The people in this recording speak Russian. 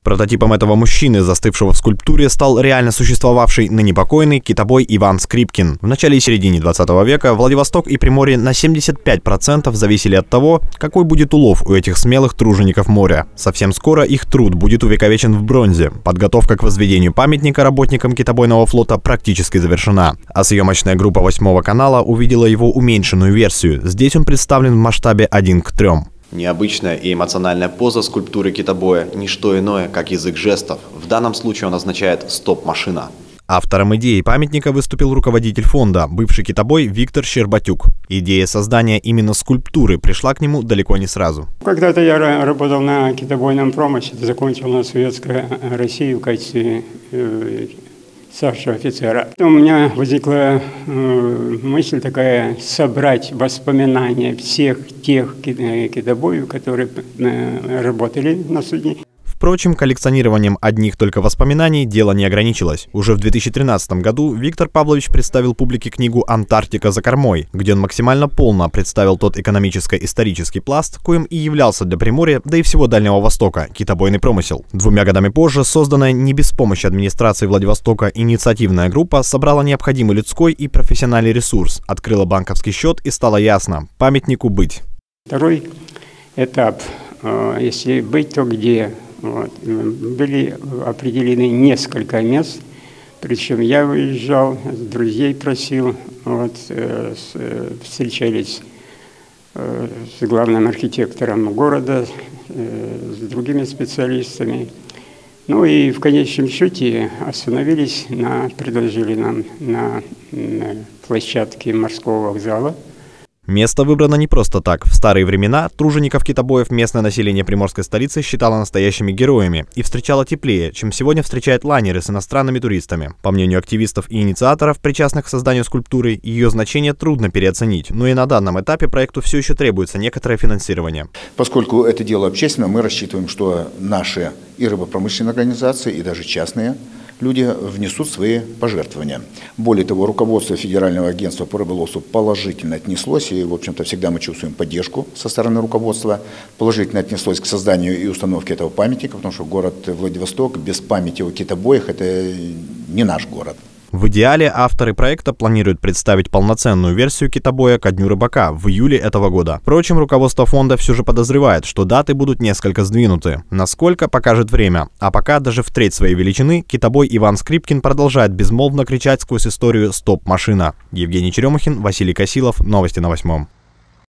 Прототипом этого мужчины, застывшего в скульптуре, стал реально существовавший ныне покойный китобой Иван Скрипкин. В начале и середине 20 века Владивосток и Приморье на 75% зависели от того, какой будет улов у этих смелых тружеников моря. Совсем скоро их труд будет увековечен в бронзе. Подготовка к возведению памятника работникам китобойного флота практически завершена. А съемочная группа 8 канала увидела его уменьшенную версию. Здесь он представлен в масштабе 1:3. Необычная и эмоциональная поза скульптуры китобоя – ничто иное, как язык жестов. В данном случае он означает «стоп-машина». Автором идеи памятника выступил руководитель фонда, бывший китобой Виктор Щербатюк. Идея создания именно скульптуры пришла к нему далеко не сразу. Когда-то я работал на китобойном промысле, закончил на Советской России в качестве старшего офицера. У меня возникла мысль такая – собрать воспоминания всех тех китобоев, которые работали на судне. Впрочем, коллекционированием одних только воспоминаний дело не ограничилось. Уже в 2013 году Виктор Павлович представил публике книгу «Антарктика за кормой», где он максимально полно представил тот экономическо-исторический пласт, коим и являлся для Приморья, да и всего Дальнего Востока, китобойный промысел. 2 годами позже созданная не без помощи администрации Владивостока инициативная группа собрала необходимый людской и профессиональный ресурс, открыла банковский счет и стало ясно – памятнику быть. Второй этап. Если быть, то где? Были определены несколько мест, причем я выезжал, друзей просил, встречались с главным архитектором города, с другими специалистами. Ну и в конечном счете остановились, предложили нам на площадке морского вокзала. Место выбрано не просто так. В старые времена тружеников китобоев местное население приморской столицы считало настоящими героями и встречало теплее, чем сегодня встречают лайнеры с иностранными туристами. По мнению активистов и инициаторов, причастных к созданию скульптуры, ее значение трудно переоценить, но и на данном этапе проекту все еще требуется некоторое финансирование. Поскольку это дело общественное, мы рассчитываем, что наши и рыбопромышленные организации, и даже частные люди внесут свои пожертвования. Более того, руководство Федерального агентства по рыболовству положительно отнеслось, и, в общем-то, всегда мы чувствуем поддержку со стороны руководства, положительно отнеслось к созданию и установке этого памятника, потому что город Владивосток без памяти о китобоях – это не наш город. В идеале авторы проекта планируют представить полноценную версию китобоя ко Дню рыбака в июле этого года. Впрочем, руководство фонда все же подозревает, что даты будут несколько сдвинуты. Насколько, покажет время. А пока даже в треть своей величины китобой Иван Скрипкин продолжает безмолвно кричать сквозь историю «Стоп, машина!». Евгений Черемухин, Василий Косилов. Новости на 8.